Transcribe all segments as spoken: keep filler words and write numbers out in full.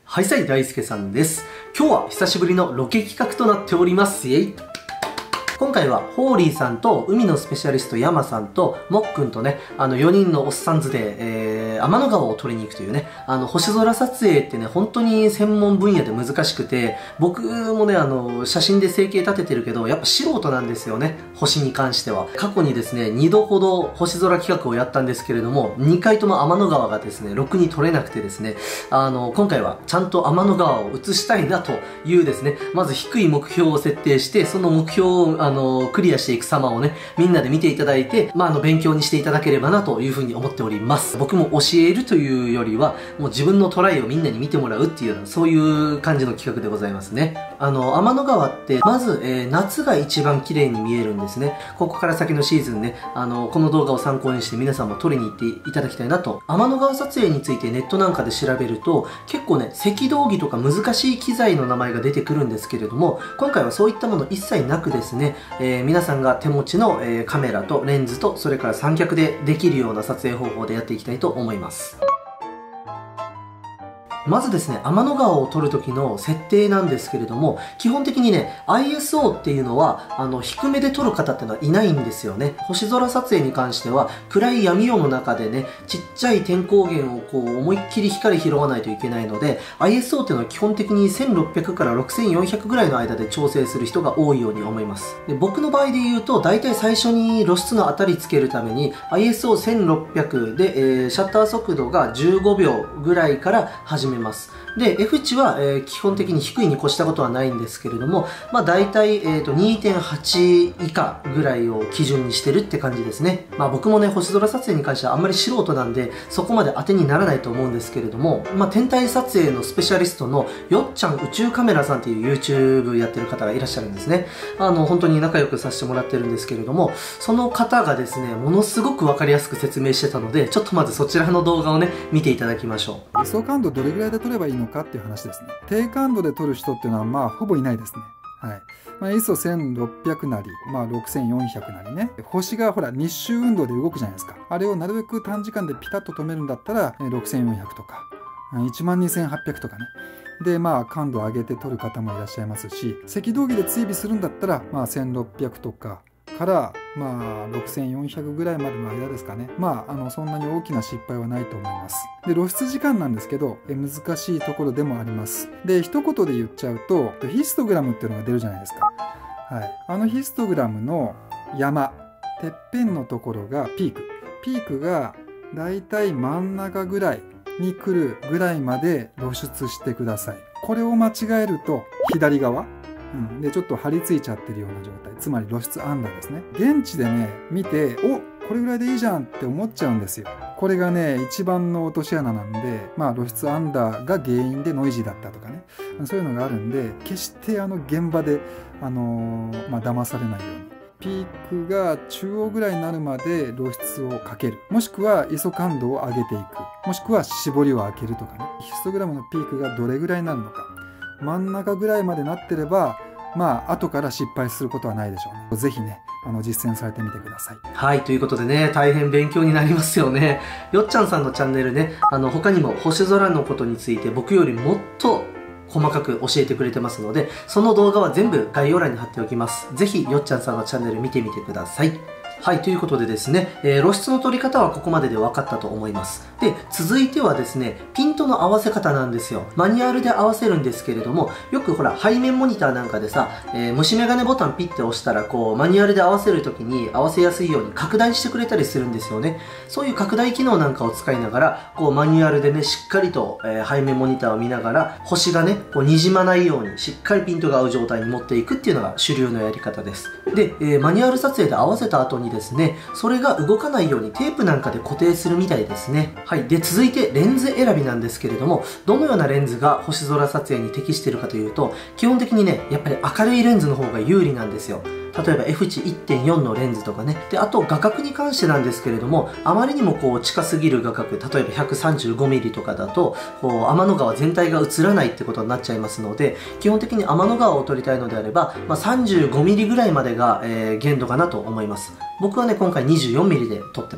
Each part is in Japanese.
はいさい大輔さんです。今日は久しぶりのロケ企画となっております。イエイ。今回はホーリーさんと海のスペシャリスト山さんともっくんとね、あのよにんのおっさんずで、えー、天の川を撮りに行くというね、あの星空撮影ってね、本当に専門分野で難しくて、僕もね、あの写真で生計立ててるけど、やっぱ素人なんですよね、星に関しては。過去にですね、にどほど星空企画をやったんですけれども、にかいとも天の川がですね、ろくに撮れなくてですね、あの、今回はちゃんと天の川を映したいなというですね、まず低い目標を設定して、その目標をあのクリアしていく様をね、みんなで見ていただいて、まあ、あの勉強にしていただければなというふうに思っております。僕も教えるというよりは、もう自分のトライをみんなに見てもらうっていうような、そういう感じの企画でございますね。あの天の川ってまず、えー、夏が一番綺麗に見えるんですね。ここから先のシーズンね、あのこの動画を参考にして皆さんも撮りに行っていただきたいなと。天の川撮影についてネットなんかで調べると、結構ね、赤道儀とか難しい機材の名前が出てくるんですけれども、今回はそういったもの一切なくですね、えー、皆さんが手持ちの、えー、カメラとレンズと、それから三脚でできるような撮影方法でやっていきたいと思います。まずですね、天の川を撮る時の設定なんですけれども、基本的にね、アイエスオー っていうのは、あの、低めで撮る方ってのはいないんですよね。星空撮影に関しては、暗い闇夜の中でね、ちっちゃい点光源をこう、思いっきり光拾わないといけないので、アイエスオー っていうのは基本的にせんろっぴゃくからろくせんよんひゃくぐらいの間で調整する人が多いように思います。で、僕の場合で言うと、大体最初に露出の当たりつけるために、アイエスオーせんろっぴゃく で、えー、シャッター速度がじゅうごびょうぐらいから始めます。で、F 値は、えー、基本的に低いに越したことはないんですけれども、まあ大体、えーと、にてんはち 以下ぐらいを基準にしてるって感じですね。まあ僕もね、星空撮影に関してはあんまり素人なんで、そこまで当てにならないと思うんですけれども、まあ天体撮影のスペシャリストのよっちゃん宇宙カメラさんっていう YouTube やってる方がいらっしゃるんですね。あの、本当に仲良くさせてもらってるんですけれども、その方がですね、ものすごくわかりやすく説明してたので、ちょっとまずそちらの動画をね、見ていただきましょう。 イソ感度どれぐらいで撮ればいいのかっていう話ですね。低感度で撮る人っていうのはまあほぼいないですね。はい。まあ、アイエスオーせんろっぴゃく なり、まあろくせんよんひゃくなりね。星がほら日周運動で動くじゃないですか。あれをなるべく短時間でピタッと止めるんだったらろくせんよんひゃくとかいちまんにせんはっぴゃくとかね。でまあ感度を上げて撮る方もいらっしゃいますし、赤道儀で追尾するんだったらまあせんろっぴゃくとかからまあろくせんよんひゃくぐらいまでの間ですかね。まああのそんなに大きな失敗はないと思います。で露出時間なんですけどえ難しいところでもあります。で一言で言っちゃうとヒストグラムっていうのが出るじゃないですか。はい、あのヒストグラムの山てっぺんのところがピークピークがだいたい真ん中ぐらいに来るぐらいまで露出してください。これを間違えると左側うん、でちょっと張り付いちゃってるような状態、つまり露出アンダーですね。現地でね見ておこれぐらいでいいじゃんって思っちゃうんですよ。これがね一番の落とし穴なんで、まあ露出アンダーが原因でノイジーだったとかね、そういうのがあるんで、決してあの現場であのー、まあ騙されないようにピークが中央ぐらいになるまで露出をかける、もしくはイソ感度を上げていく、もしくは絞りを開けるとかね。ヒストグラムのピークがどれぐらいになるのか、真ん中ぐらいまでなってればまあ後から失敗することはないでしょうね。ぜひねあの実践されてみてください。 はい、ということでね、大変勉強になりますよね。よっちゃんさんのチャンネルね、あの他にも星空のことについて僕よりもっと細かく教えてくれてますので、その動画は全部概要欄に貼っておきます。ぜひよっちゃんさんのチャンネル見てみてください。はい、ということでですね、えー、露出の取り方はここまでで分かったと思います。で、続いてはですね、ピントの合わせ方なんですよ。マニュアルで合わせるんですけれども、よくほら、背面モニターなんかでさ、えー、虫眼鏡ボタンピッて押したら、こう、マニュアルで合わせるときに合わせやすいように拡大してくれたりするんですよね。そういう拡大機能なんかを使いながら、こう、マニュアルでね、しっかりと、えー、背面モニターを見ながら、星がね、こう、滲まないように、しっかりピントが合う状態に持っていくっていうのが主流のやり方です。で、えー、マニュアル撮影で合わせた後にですね、それが動かないようにテープなんかで固定するみたいですね。はい。で、続いてレンズ選びなんですけれども、どのようなレンズが星空撮影に適しているかというと、基本的にね、やっぱり明るいレンズの方が有利なんですよ。例えば F 値 いってんよん のレンズとかね。で、あと画角に関してなんですけれども、あまりにもこう近すぎる画角、例えば ひゃくさんじゅうごミリ とかだと、こう天の川全体が映らないってことになっちゃいますので、基本的に天の川を撮りたいのであれば、まあ、さんじゅうごミリ ぐらいまでが、えー、限度かなと思います。僕はね、今回 にじゅうよんミリ で撮ってます。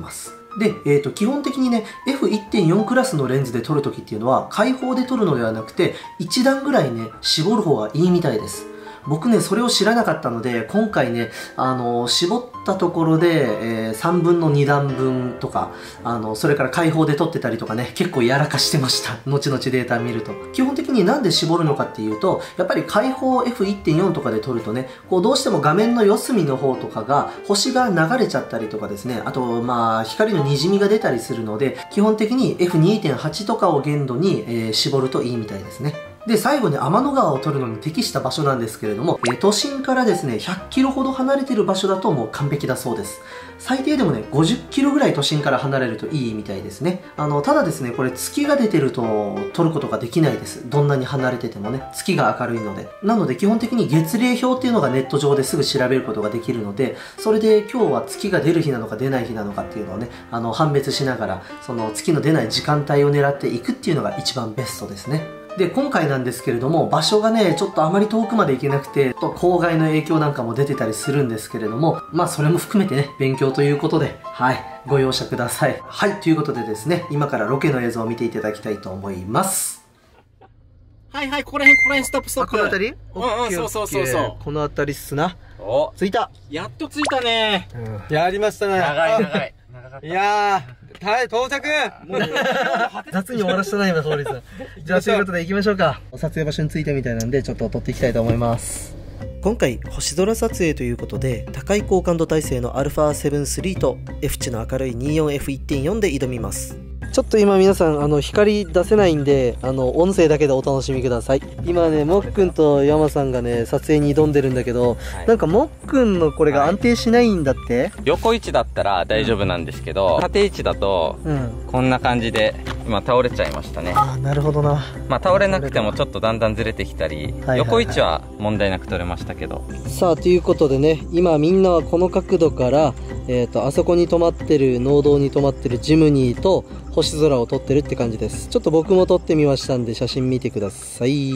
で、えーと、基本的にね、エフいってんよん クラスのレンズで撮るときっていうのは、開放で撮るのではなくて、一段ぐらいね、絞る方がいいみたいです。僕ね、それを知らなかったので、今回ね、あの、絞ったところで、えー、さんぶんのにだんぶんとか、あの、それから開放で撮ってたりとかね、結構やらかしてました。後々データ見ると。基本的になんで絞るのかっていうと、やっぱり開放 エフいってんよん とかで撮るとね、こう、どうしても画面の四隅の方とかが、星が流れちゃったりとかですね、あと、まあ、光の滲みが出たりするので、基本的に エフにてんはち とかを限度に、えー、絞るといいみたいですね。で、最後に天の川を撮るのに適した場所なんですけれども、えー、都心からですね、ひゃっキロほど離れてる場所だともう完璧だそうです。最低でもね、ごじゅっキロぐらい都心から離れるといいみたいですね。あの、ただですね、これ月が出てると撮ることができないです。どんなに離れててもね、月が明るいので。なので基本的に月齢表っていうのがネット上ですぐ調べることができるので、それで今日は月が出る日なのか出ない日なのかっていうのをね、あの、判別しながら、その月の出ない時間帯を狙っていくっていうのが一番ベストですね。で、今回なんですけれども、場所がね、ちょっとあまり遠くまで行けなくて、と郊外の影響なんかも出てたりするんですけれども、まあそれも含めてね、勉強ということで、はい、ご容赦ください。はい、ということでですね、今からロケの映像を見ていただきたいと思います。 はいはい、ここら辺、ここら辺、ストップストップ。 この辺り？ うんうん、そうそうそうそう。 この辺りっすな。 お、 着いた。 やっと着いたね。 うん、やりましたね。 長い長い。 いやー、はい、到着。 もう夏に終わらせたな今、ホーリーさん。じゃあ、ということで行きましょうか。撮影場所に着いたみたいなんで、ちょっと撮っていきたいと思います。今回、星空撮影ということで、高い高感度体制の アルファセブンスリー と F 値の明るい にじゅうよんエフいってんよん で挑みます。ちょっと今皆さん、あの、光出せないんで、あの、音声だけでお楽しみください。今ね、もっくんと山さんがね、撮影に挑んでるんだけど、はい、なんかもっくんのこれが安定しないんだって、はい、 横位置だったら大丈夫なんですけど、うん、縦位置だと、うん、こんな感じで、今倒れちゃいましたね。 ああ、なるほどな。 まあ倒れなくてもちょっとだんだんずれてきたり、はいはいはい、横位置は問題なく取れましたけど。 さあ、ということでね、今みんなはこの角度から、えっと、あそこに止まってる、農道に止まってるジムニーと、星空を撮ってるって感じです。ちょっと僕も撮ってみましたんで写真見てください。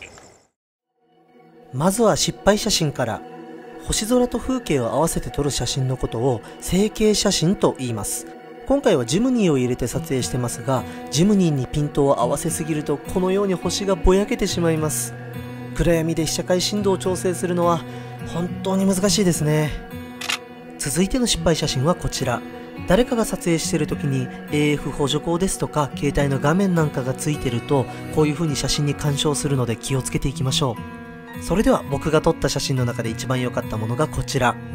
まずは失敗写真から。星空と風景を合わせて撮る写真のことを成形写真と言います。今回はジムニーを入れて撮影してますが、ジムニーにピントを合わせすぎるとこのように星がぼやけてしまいます。暗闇で被写界深度を調整するのは本当に難しいですね。続いての失敗写真はこちら。誰かが撮影している時に エーエフ 補助光ですとか携帯の画面なんかがついてるとこういう風に写真に干渉するので気をつけていきましょう。それでは僕が撮った写真の中で一番良かったものがこちら。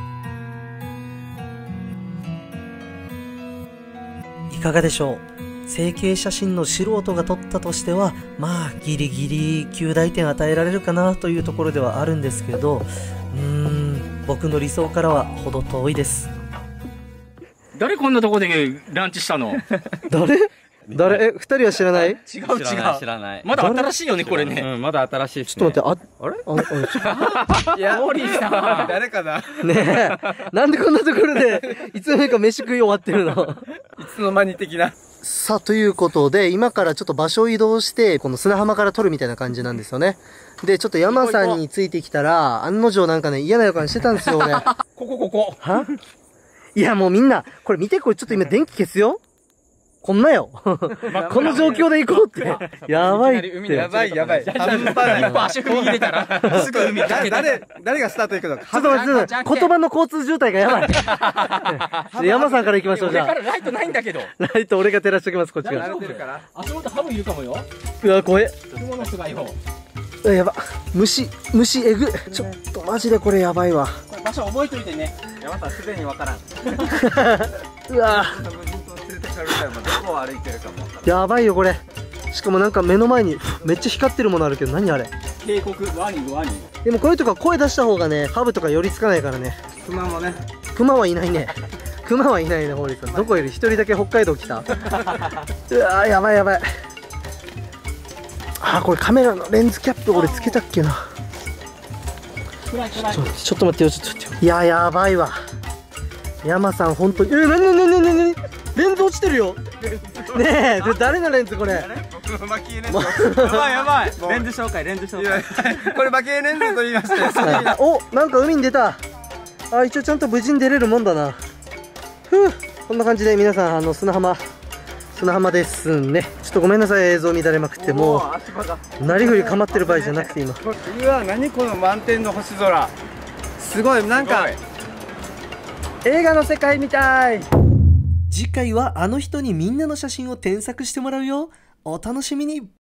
いかがでしょう。成形写真の素人が撮ったとしてはまあギリギリきゅうだいてん与えられるかなというところではあるんですけど、うーん僕の理想からは程遠いです。 誰こんなとこでランチしたの？ 誰？誰？え、二人は知らない？違う違う。 知らない。 まだ新しいよね、これね。 うん、まだ新しいですね。ちょっと待って、 あ、あれ？ あ、 あ、いや、モーリーさん。 誰かな？ ねえ、なんでこんなところで、いつの間にか飯食い終わってるの？ いつの間に的な。 さあ、ということで、今からちょっと場所を移動して、この砂浜から撮るみたいな感じなんですよね。で、ちょっと山さんについてきたら、案の定なんかね、嫌な予感してたんですよ、俺。 ここ、ここ。 はいや、もうみんな、これ見て、これちょっと今電気消すよ。こんなよ。この状況で行こうって。やばいって。 やばいやばい。 半端ない。一歩足踏み入れたら、すぐ海だけ誰、誰がスタート行くのか。 ちょっと待って、言葉の交通渋滞がやばい。山さんから行きましょう、じゃあ。 俺からライトないんだけど。 ライト俺が照らしておきます、こっちから。 足元ハブいるかもよ。 うわ、怖え。 雲の巣がよ。 やば。虫、虫えぐ。ちょっとマジでこれやばいわ。 場所覚えといてね。山さんすでにわからん。 うわやばいよこれ。しかもなんか目の前にめっちゃ光ってるものあるけど何あれ。 警告ワニワニ。 でもこういうとこ声出した方がねハブとか寄りつかないからね。 クマもね。 クマはいないね。クマはいないね。ホーリーさんどこいる？一人だけ北海道来た。うわやばいやばい。あーこれカメラのレンズキャップ俺つけたっけな。ちょっと待ってちょっと待ってよちょっと待ってよ。いややばいわ。山さん本当にえー、なになになになになにレンズ落ちてるよ。ねえ誰のレンズこれ。 僕マキエレンズ。 やばいやばい。レンズ紹介レンズ紹介。 これマキエレンズと言いまして。 おなんか海に出た。あ一応ちゃんと無事に出れるもんだな。ふうこんな感じで皆さん、あの砂浜砂浜ですね。ちょっとごめんなさい、映像乱れまくって。もうなりふり構ってる場合じゃなくて、今うわ、何この満天の星空、すごい、なんか映画の世界みたい。 次回はあの人にみんなの写真を添削してもらうよ。お楽しみに。